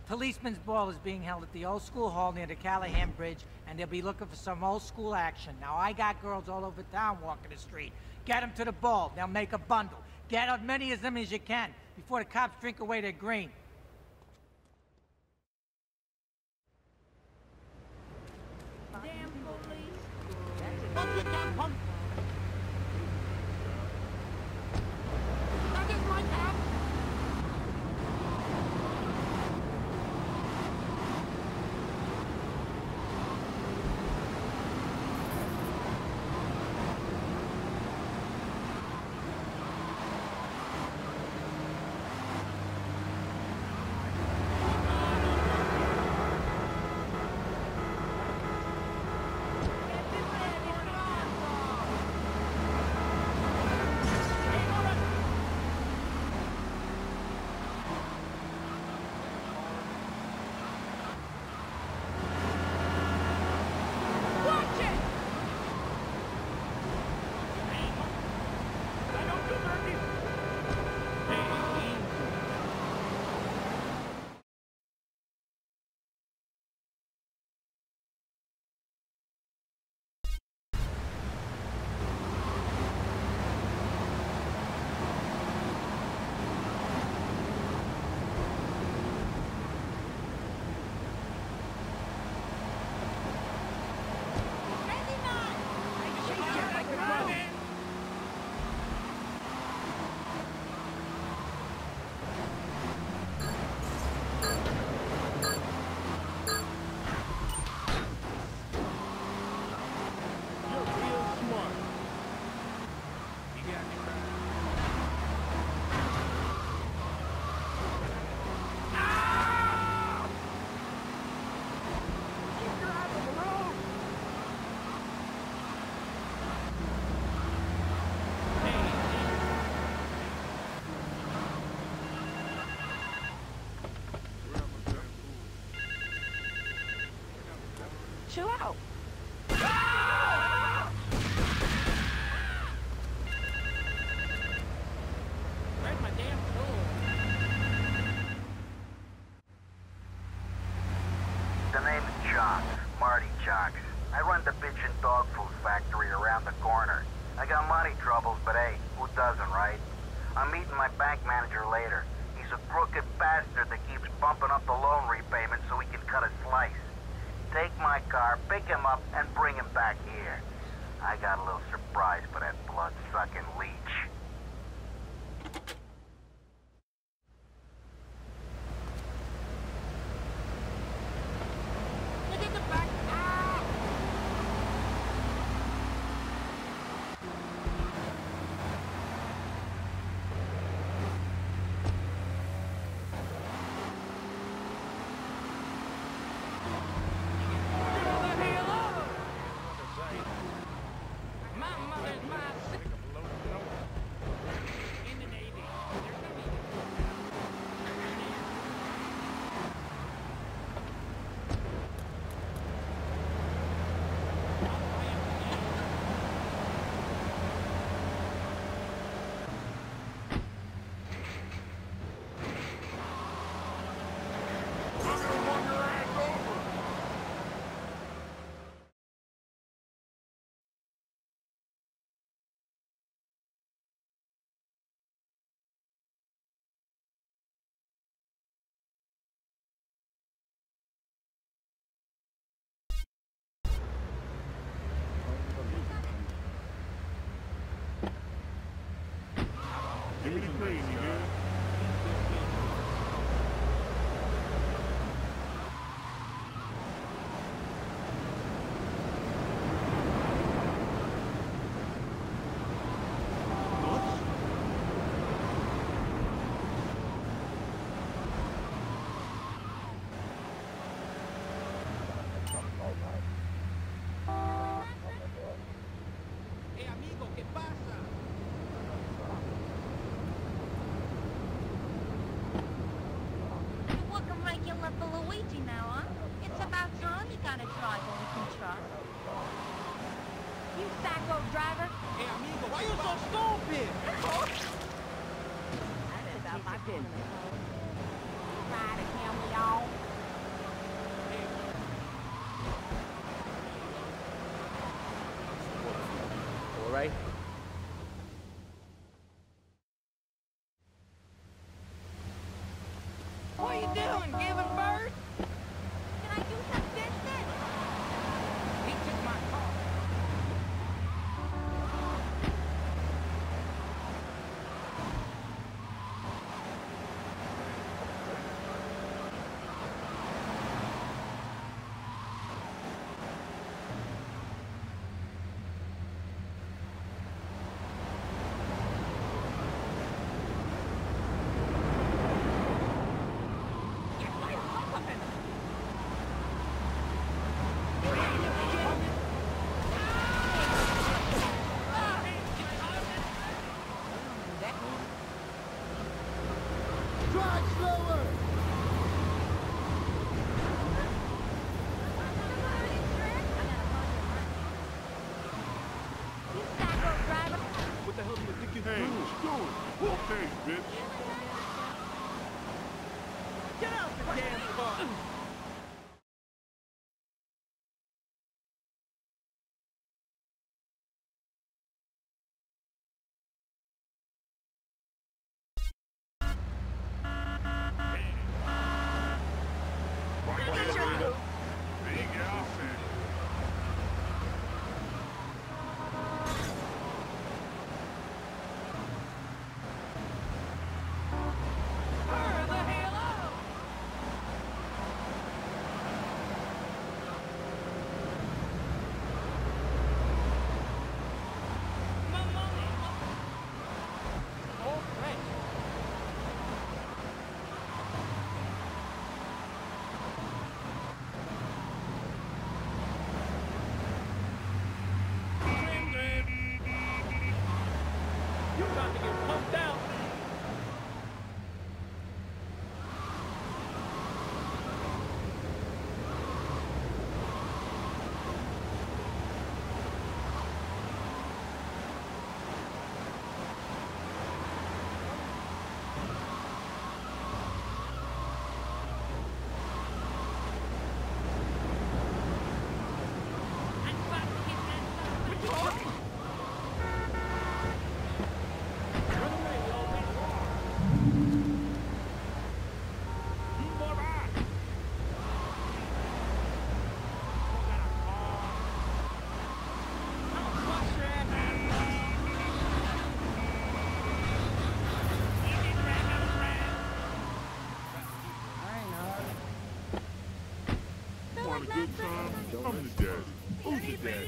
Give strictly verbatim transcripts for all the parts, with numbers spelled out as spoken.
policeman's ball is being held at the old school hall near the Callahan Bridge, and they'll be looking for some old school action. Now, I got girls all over town walking the street. Get them to the ball. They'll make a bundle. Get as many of them as you can before the cops drink away their green. Damn police. Pump it down, pump. That is my cop. Chill out. Where's my damn tool? The name is Jocks, Marty Jocks. I run the bitchin' dog food factory around the corner. I got money troubles, but hey, who doesn't, right? I'm meeting my bank manager later. He's a crooked bastard that keeps bumping up the loan repayment so he can cut a slice. Take my car, pick him up, and bring him back here. I got a little surprise for that blood-sucking leech. Look at the back. Ah! Give me the green, nigga. Hey, amigo, ¿qué pasa? You're looking regular for Luigi now, huh? It's about time you got a driver we can trust. You psycho driver. Hey, amigo, why you so stupid? That is about my business. Ride a camel, y'all. What are you doing, giving birth? Can I do some business? He took my car. Drive slower! You psycho driver. What the hell do you think you're doing? Hey, what you doing? Okay, bitch. Get out the damn car! Big outfit. Hurry the hell up! My money! Oh, thanks. You're about to get pumped out. I'm about to get that stuff. Run away, you old man. Mm, boy, bye. Don't got a car. I'ma bust your ass out. You get right out of round. Want a good time? I'm the daddy. Who's the daddy?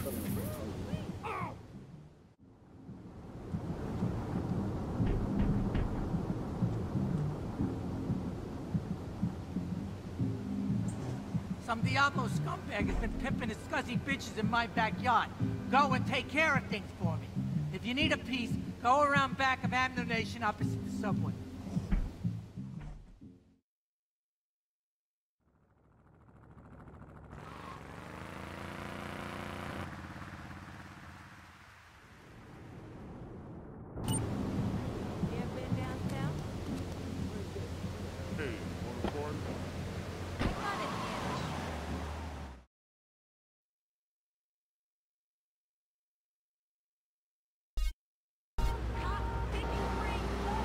Some Diablo scumbag has been pimping his scuzzy bitches in my backyard. Go and take care of things for me. If you need a piece, go around back of Ammunition opposite the subway. You ever been down south? Hey, want a party? I got it, yeah. Did you bring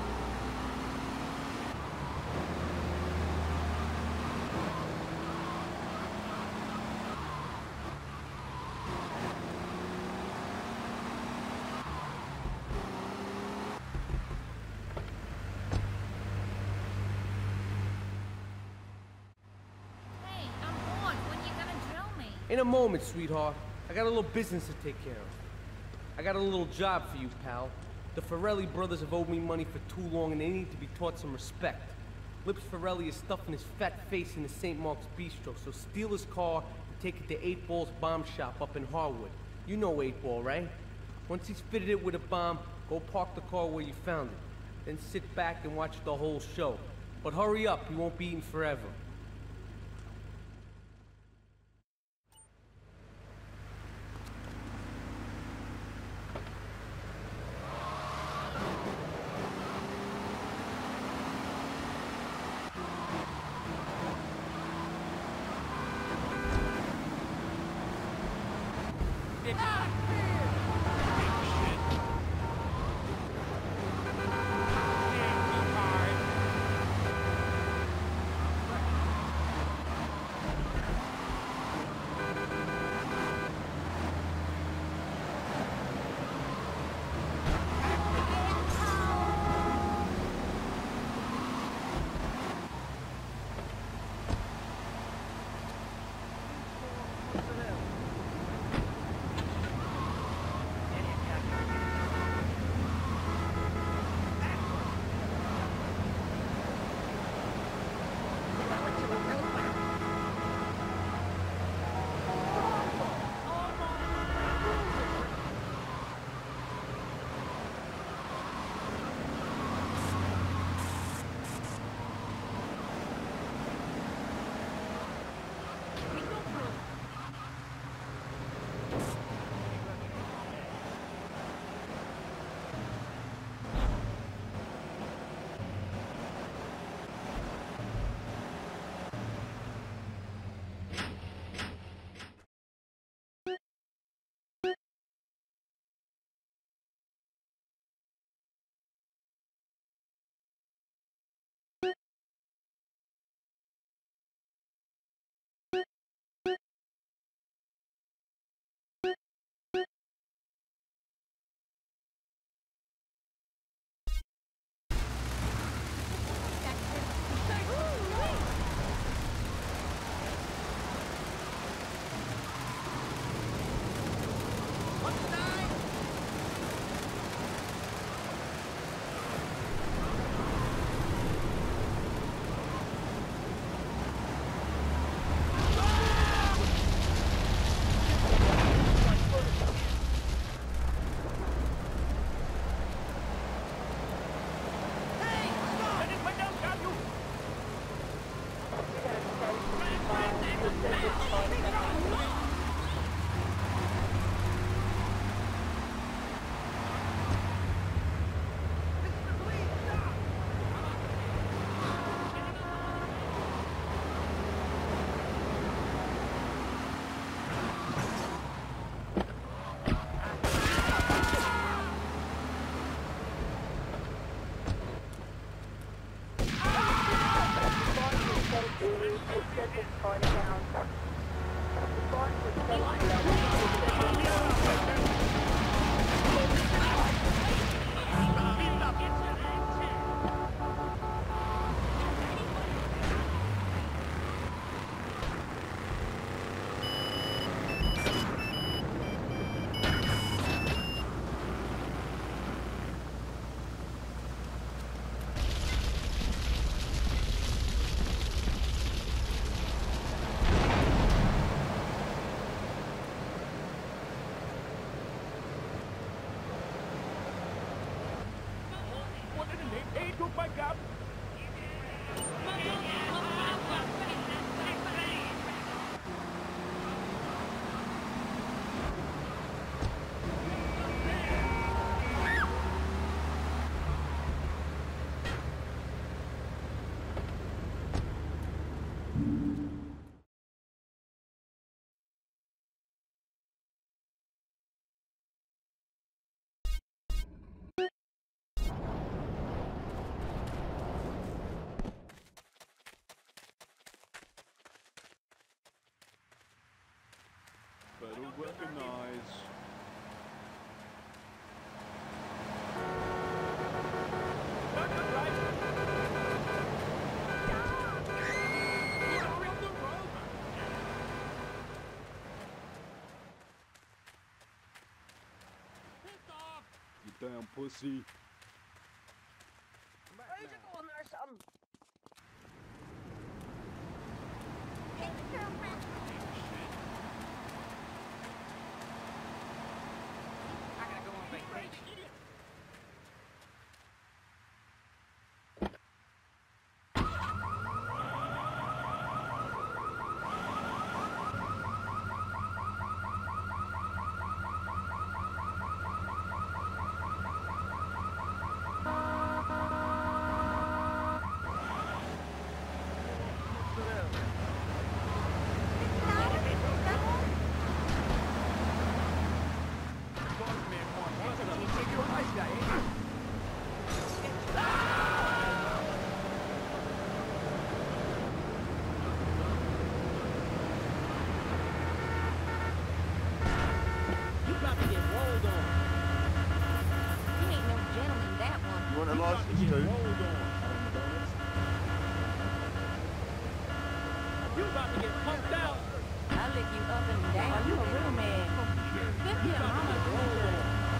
Hey, I'm bored. When you gonna drill me? In a moment, sweetheart. I got a little business to take care of. I got a little job for you, pal. The Ferrelli brothers have owed me money for too long and they need to be taught some respect. Lips Ferrelli is stuffing his fat face in the Saint Mark's Bistro, so steal his car and take it to Eight Ball's bomb shop up in Harwood. You know Eight Ball, right? Once he's fitted it with a bomb, go park the car where you found it. Then sit back and watch the whole show. But hurry up, he won't be eating forever. Better recognize. You damn pussy. Where's it going there, son? Hey, girlfriend. I gotta go on vacation. license too. You about to get punked out. I lick you up and down. You a real man. Flip your mama.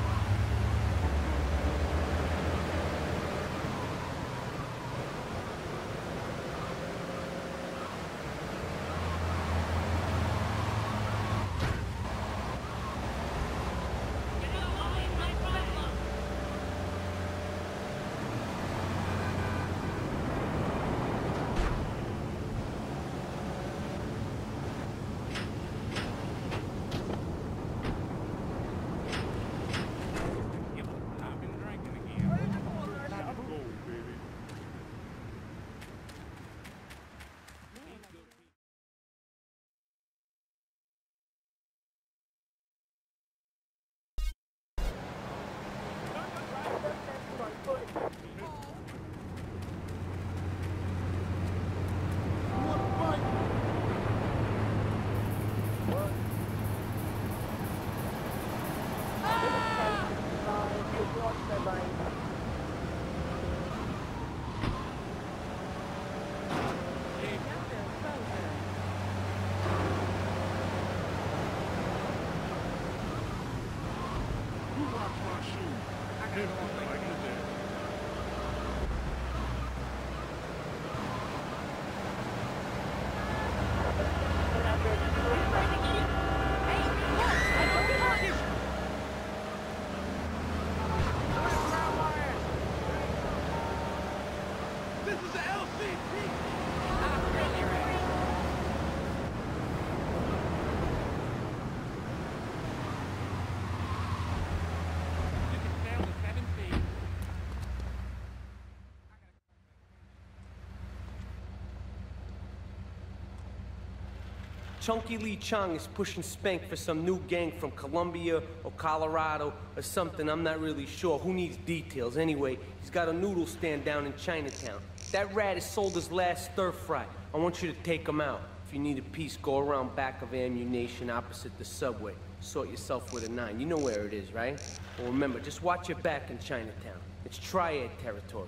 Chunky Lee Chong is pushing Spank for some new gang from Colombia or Colorado or something, I'm not really sure. Who needs details? Anyway, he's got a noodle stand down in Chinatown. That rat has sold his last stir fry. I want you to take him out. If you need a piece, go around back of Ammunition opposite the subway. Sort yourself with a nine. You know where it is, right? Well, remember, just watch your back in Chinatown. It's Triad territory.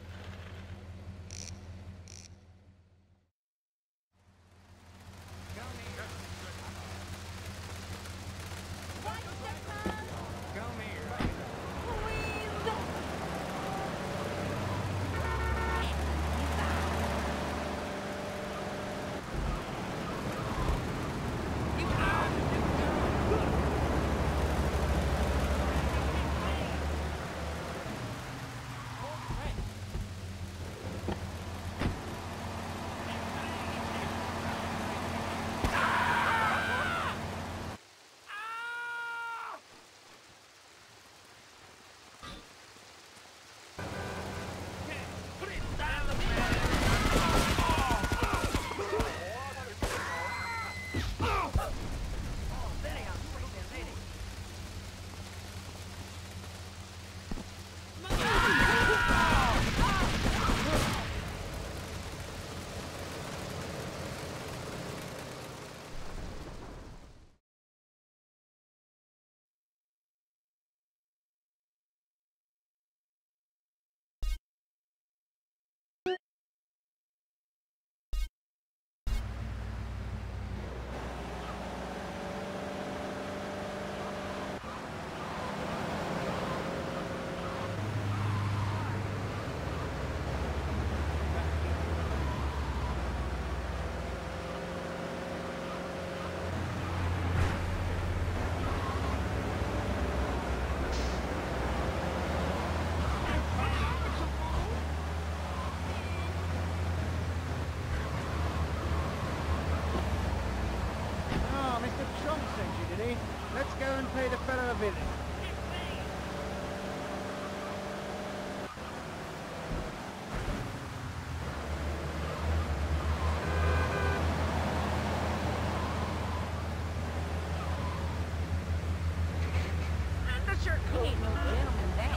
Let's go and pay the fellow a visit. He ain't no gentleman, that.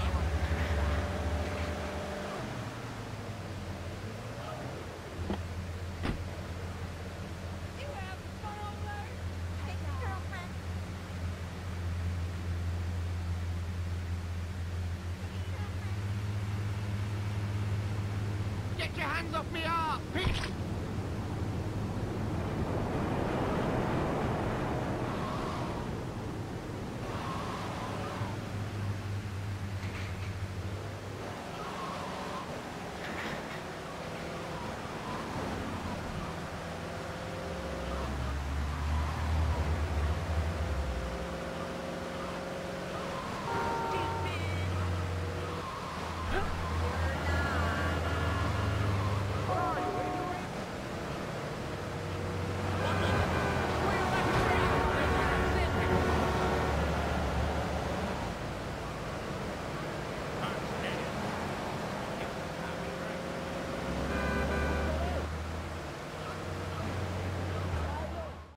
You having fun over there? Hey, girlfriend. Get your hands off me, art!